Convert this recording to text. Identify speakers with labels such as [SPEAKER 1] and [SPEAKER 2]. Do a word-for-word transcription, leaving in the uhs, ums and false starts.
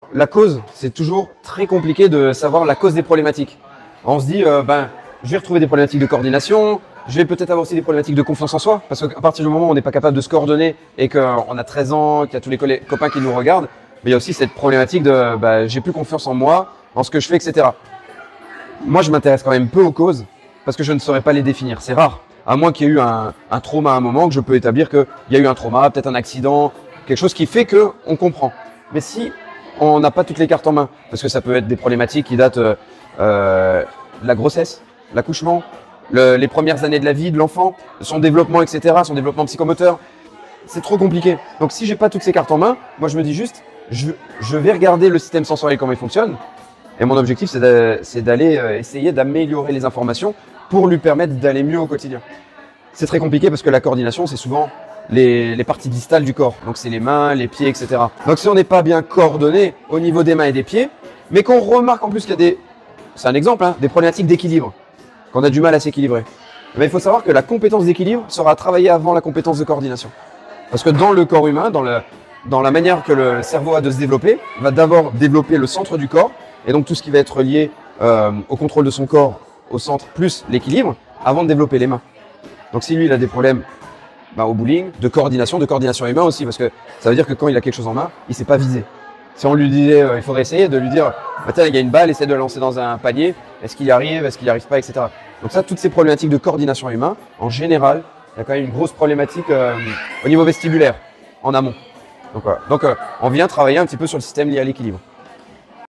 [SPEAKER 1] la cause, c'est toujours très compliqué de savoir la cause des problématiques. On se dit, euh, ben, je vais retrouver des problématiques de coordination, je vais peut-être avoir aussi des problématiques de confiance en soi, parce qu'à partir du moment où on n'est pas capable de se coordonner et qu'on a treize ans, qu'il y a tous les copains qui nous regardent, mais il y a aussi cette problématique de ben, j'ai plus confiance en moi, en ce que je fais, et cetera. Moi, je m'intéresse quand même peu aux causes, parce que je ne saurais pas les définir. C'est rare, à moins qu'il y ait eu un, un trauma à un moment, que je peux établir qu'il y a eu un trauma, peut-être un accident, quelque chose qui fait qu'on comprend. Mais si on n'a pas toutes les cartes en main, parce que ça peut être des problématiques qui datent euh, euh, de la grossesse, l'accouchement, le, les premières années de la vie de l'enfant, son développement, et cetera, son développement psychomoteur, c'est trop compliqué. Donc si j'ai pas toutes ces cartes en main, moi je me dis juste, je, je vais regarder le système sensoriel, comment il fonctionne, et mon objectif c'est d'aller euh, essayer d'améliorer les informations pour lui permettre d'aller mieux au quotidien. C'est très compliqué parce que la coordination, c'est souvent les, les parties distales du corps. Donc c'est les mains, les pieds, et cetera. Donc si on n'est pas bien coordonné au niveau des mains et des pieds, mais qu'on remarque en plus qu'il y a des, c'est un exemple, hein, des problématiques d'équilibre, qu'on a du mal à s'équilibrer, mais il faut savoir que la compétence d'équilibre sera travaillée avant la compétence de coordination. Parce que dans le corps humain, dans, le, dans la manière que le cerveau a de se développer, il va d'abord développer le centre du corps, et donc tout ce qui va être lié euh, au contrôle de son corps, au centre, plus l'équilibre, avant de développer les mains. Donc si lui, il a des problèmes bah, au bowling, de coordination, de coordination humain aussi, parce que ça veut dire que quand il a quelque chose en main, il ne sait pas viser. Si on lui disait, euh, il faudrait essayer de lui dire, bah, tiens, il y a une balle, essaie de la lancer dans un panier, est-ce qu'il y arrive, est-ce qu'il n'y arrive pas, et cetera. Donc ça, toutes ces problématiques de coordination humain, en général, il y a quand même une grosse problématique euh, au niveau vestibulaire, en amont. Donc, voilà. Donc euh, on vient travailler un petit peu sur le système lié à l'équilibre.